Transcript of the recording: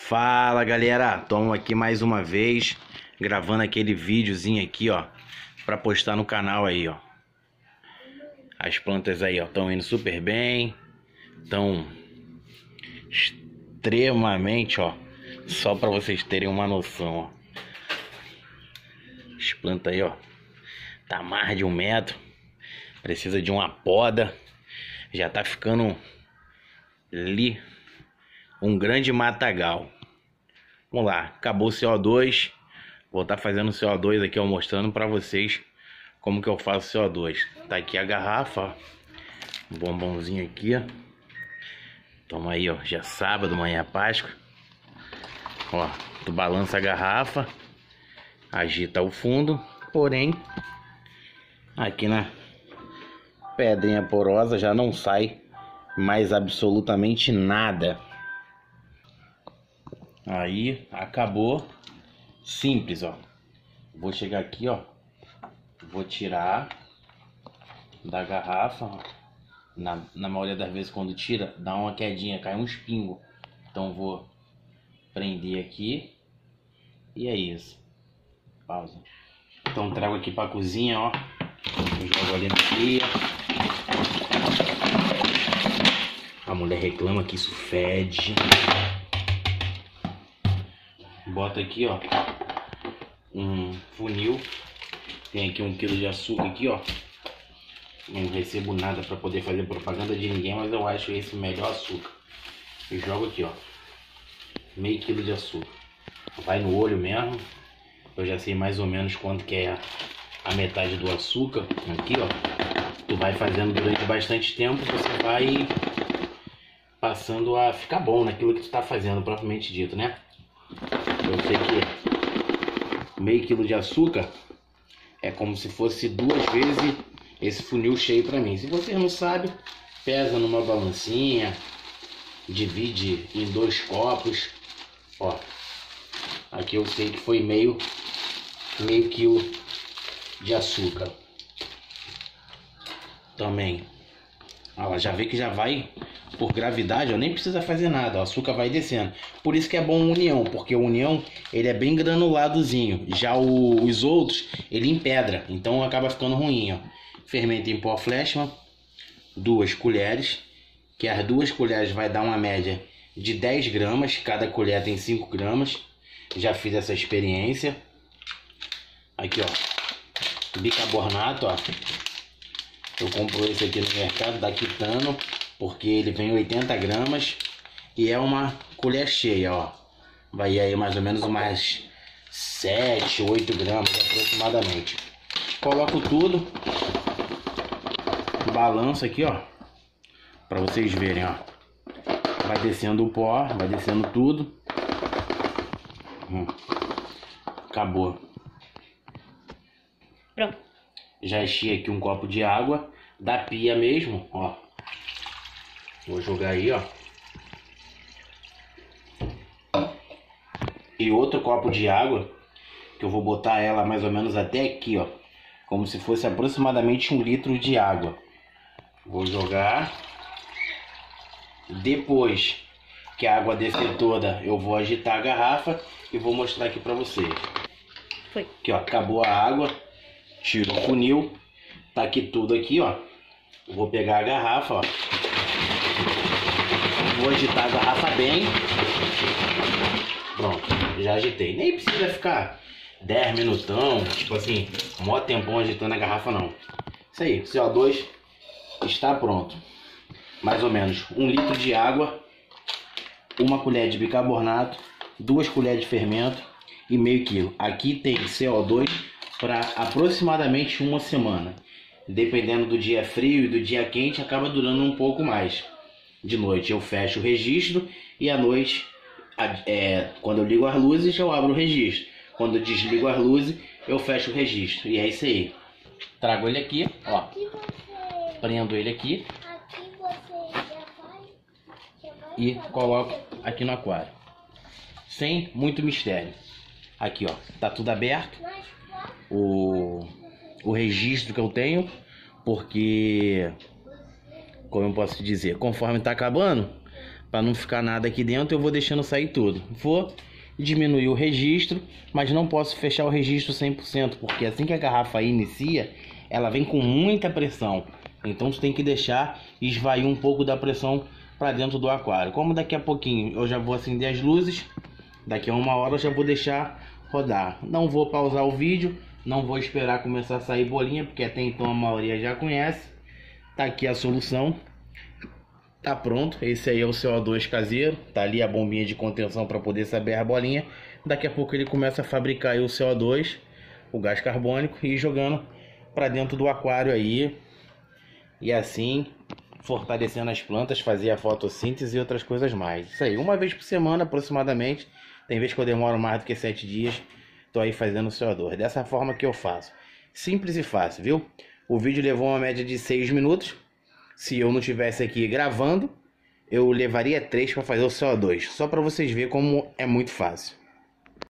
Fala galera, estamos aqui mais uma vez gravando aquele videozinho aqui, ó, para postar no canal aí, ó. As plantas aí, ó, estão indo super bem, estão extremamente, ó, só para vocês terem uma noção, ó. As plantas aí, ó, tá mais de 1 metro, precisa de uma poda, já tá ficando ali um grande matagal. Vamos lá, acabou o CO2. Vou estar fazendo o CO2 aqui, ó, mostrando para vocês como que eu faço o CO2. Tá aqui a garrafa, ó. Um bombonzinho aqui, ó. Toma aí, ó, já é sábado, amanhã é Páscoa. Ó, tu balança a garrafa, agita o fundo, porém aqui na pedrinha porosa já não sai mais absolutamente nada. Aí acabou. Simples, ó. Vou chegar aqui, ó, vou tirar da garrafa, ó. Na maioria das vezes quando tira dá uma quedinha, cai uns pingos, então vou prender aqui e é isso. Pausa. Então trago aqui pra cozinha, ó, jogo ali na pia. A mulher reclama que isso fede. Bota aqui, ó, um funil. Tem aqui 1 kg de açúcar aqui, ó. Não recebo nada para poder fazer propaganda de ninguém, mas eu acho esse o melhor açúcar. Eu jogo aqui, ó, meio quilo de açúcar. Vai no olho mesmo. Eu já sei mais ou menos quanto que é a metade do açúcar. Aqui, ó. Tu vai fazendo durante bastante tempo, você vai passando a ficar bom naquilo que tu tá fazendo, propriamente dito, né? Eu sei que meio quilo de açúcar é como se fosse 2 vezes esse funil cheio para mim. Se você não sabe, pesa numa balancinha, divide em 2 copos. Ó, aqui eu sei que foi meio quilo de açúcar. Também, ó, já vê que já vai por gravidade, ó, nem precisa fazer nada, o açúcar vai descendo. Por isso que é bom o União, porque o União ele é bem granuladozinho. Já os outros ele empedra, então acaba ficando ruim, ó. Fermento em pó Fleshman, 2 colheres, que as 2 colheres vai dar uma média de 10 gramas, cada colher tem 5 gramas. Já fiz essa experiência. Aqui, ó, bicarbonato, ó. Eu compro esse aqui no mercado da Quitano, porque ele vem 80 gramas e é uma colher cheia, ó. Vai aí mais ou menos umas 7, 8 gramas aproximadamente. Coloco tudo, balanço aqui, ó, para vocês verem, ó. Vai descendo o pó, vai descendo tudo. Acabou. Pronto. Já enchi aqui um copo de água da pia mesmo, ó. Vou jogar aí, ó. E outro copo de água, que eu vou botar ela mais ou menos até aqui, ó. Como se fosse aproximadamente 1 litro de água. Vou jogar. Depois que a água descer toda, eu vou agitar a garrafa e vou mostrar aqui pra vocês. Foi. Aqui, ó, acabou a água. Tiro o funil. Tá aqui tudo aqui, ó. Vou pegar a garrafa, ó. Vou agitar a garrafa bem. Pronto, já agitei. Nem precisa ficar 10 minutão, tipo assim, mó tempão agitando a garrafa, não. Isso aí, CO2 está pronto. Mais ou menos 1 litro de água, 1 colher de bicarbonato, 2 colheres de fermento e meio quilo. Aqui tem CO2 para aproximadamente 1 semana. Dependendo do dia frio e do dia quente, acaba durando um pouco mais. De noite eu fecho o registro e à noite, quando eu ligo as luzes, eu abro o registro. Quando eu desligo as luzes, eu fecho o registro. E é isso aí. Trago ele aqui, ó. Prendo ele aqui. E coloco aqui no aquário. Sem muito mistério. Aqui, ó. Tá tudo aberto. O registro que eu tenho. Porque, como eu posso dizer, conforme tá acabando, para não ficar nada aqui dentro, eu vou deixando sair tudo. Vou diminuir o registro, mas não posso fechar o registro 100%, porque assim que a garrafa inicia, ela vem com muita pressão. Então você tem que deixar esvair um pouco da pressão para dentro do aquário. Como daqui a pouquinho eu já vou acender as luzes, daqui a 1 hora eu já vou deixar rodar. Não vou pausar o vídeo, não vou esperar começar a sair bolinha, porque até então a maioria já conhece. Tá aqui a solução. Tá pronto, esse aí é o CO2 caseiro. Tá ali a bombinha de contenção para poder saber a bolinha. Daqui a pouco ele começa a fabricar aí o CO2, o gás carbônico, e ir jogando para dentro do aquário aí. E assim, fortalecendo as plantas, fazer a fotossíntese e outras coisas mais. Isso aí, uma vez por semana aproximadamente. Tem vezes que eu demoro mais do que 7 dias. Tô aí fazendo o CO2. Dessa forma que eu faço. Simples e fácil, viu? O vídeo levou uma média de 6 minutos. Se eu não tivesse aqui gravando, eu levaria 3 para fazer o CO2. Só para vocês verem como é muito fácil.